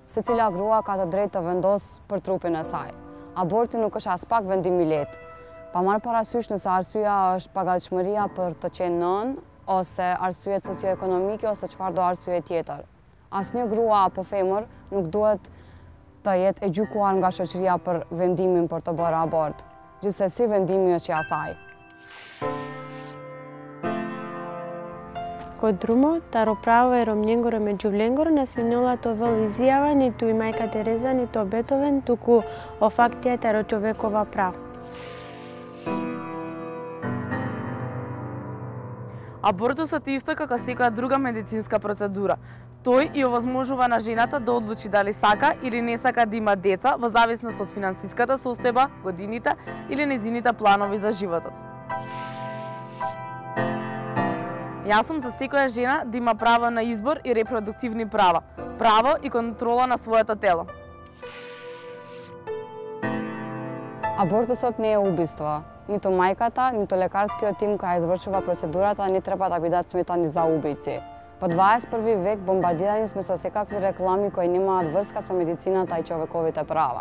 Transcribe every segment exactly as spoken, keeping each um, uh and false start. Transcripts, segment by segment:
Secila grua ka të drejtë të vendosë për trupin e saj. Aborti nuk është as pak vendim i lehtë. Pa marrë parasysh nëse arsyeja është pagatshmëria për të qenë nën, ose arsyet socioekonomike, ose çfarë do arsye tjetër. Asnjë grua apo femër nuk duhet të jetë e gjykuar nga shoqëria për vendimin për të bërë abort. Gjithsesi, vendimi është i asaj. Kod drumo, таро право е ромњенгоро меѓу вленгоро, не сминула то вел изјава, ниту и мајка Тереза, ниту Бетовен, туку о фактија таро човекова право. Абортусот е исто како секоја друга медицинска процедура. Тој и овозможува на жената да одлучи дали сака или не сака да има деца во зависност од финансиската состојба, годините или нејзините планови за животот. Јас сум за секоја жена да има право на избор и репродуктивни права, право и контрола на своето тело. Абортусот не е убиство. Ниту мајката, ниту лекарскиот тим која извршува процедурата не треба да бидат сметани за убијци. Во дваесет и први век бомбардирани сме со секакви реклами кои немаат врска со медицината и човековите права.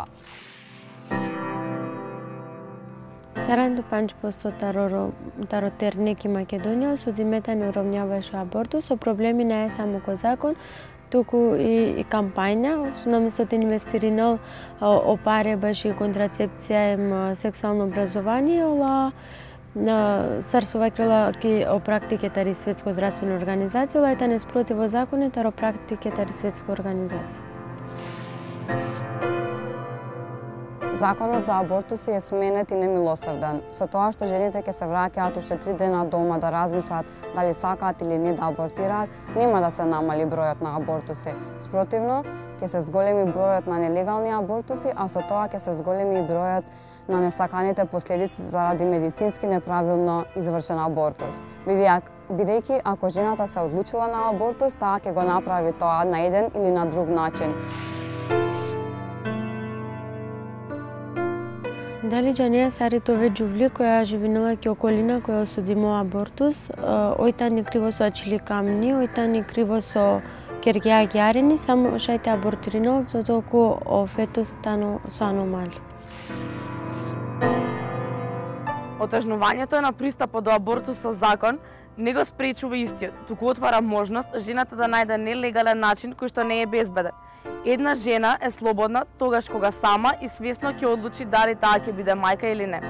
Саранду панч посто таротерник и Македонија судиметани уравняваше абортус со проблеми не е само кој закон, туку и, и кампања, наместо да инвестиринал о паре баш и контрацепција и сексуално образование, ола сарсува крила ки о практикетари Светско здравствено организација, ола ета не спротиво закони таро практикетари Светско организација. Законот за абортуси е сменет и немилосрден, со тоа што жените ќе се враќаат уште три дена дома да размислат дали сакаат или не да абортираат, нема да се намали бројот на абортуси. Спротивно, ќе се зголеми бројот на нелегални абортуси, а со тоа ќе се зголеми и бројот на несаканите последици заради медицински неправилно извршен абортус. Бидејќи ако жената се одлучила на абортус, таа ќе го направи тоа на еден или на друг начин. Дали Џанија Саритове Џувли, која живинува ке околина која осудимо абортус, ојта ни криво со ачили камни, ојта ни криво со кергеа гјарени, само шајте абортиринол, за толку о фетус стану со аномали. Отежнувањето на пристапот до абортус со закон не го спречува истиот, туку отвара можност жената да најде нелегален начин кој што не е безбеден. Една жена е слободна тогаш кога сама и свесно ќе одлучи дали таа ќе биде мајка или не.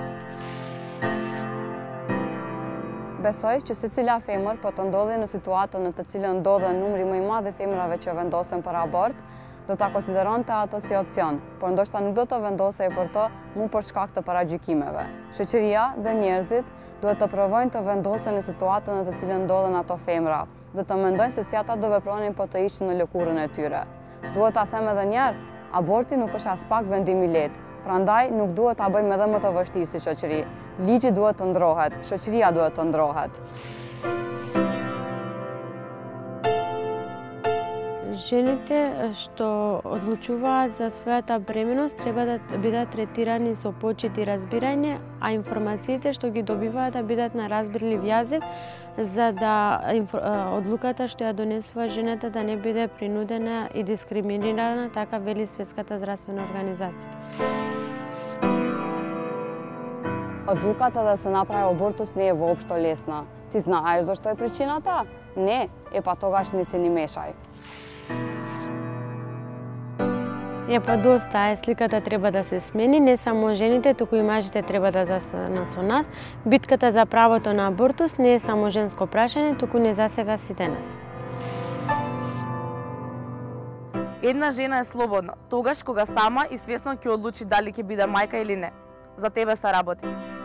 Besoj që secila femër po të ndodhi në situatën në të cilën ndodhen numri më i madh i femrave që vendosen për abort, do ta konsideronte atë si opcion, por ndoshta nuk do të vendosej për të mu për shkak të paragjykimeve. Shoqëria dhe njerëzit duhet të provojnë të vendosen në situatën në të cilën ndodhen ato femra dhe të mendojnë se si ata do vepronin po të ishin në lëkurën e tyre. Duhet ta them edhe një herë, aborti nuk është as pak vendim i lehtë, prandaj nuk duhet ta bëjmë edhe më të vështirë si shoqëri. Ligji duhet të ndrohet, shoqëria duhet të ndrohet. Жените што одлучуваат за својата бременост треба да бидат третирани со почит и разбирање, а информациите што ги добиваат да бидат на разбирлив јазик, за да одлуката што ја донесува жената да не биде принудена и дискриминирана, така вели Светската здравствена организација. Одлуката да се направи абортус не е воопшто лесна. Ти знаеш зашто е причината? Не, е па тогаш не се ни мешај. Е па доста е, сликата треба да се смени, не само жените, туку и мажите треба да застанат со нас. Битката за правото на абортус не е само женско прашање, туку не засега сите нас. Една жена е слободна, тогаш кога сама и свесно ќе одлучи дали ќе биде мајка или не. За тебе се работи.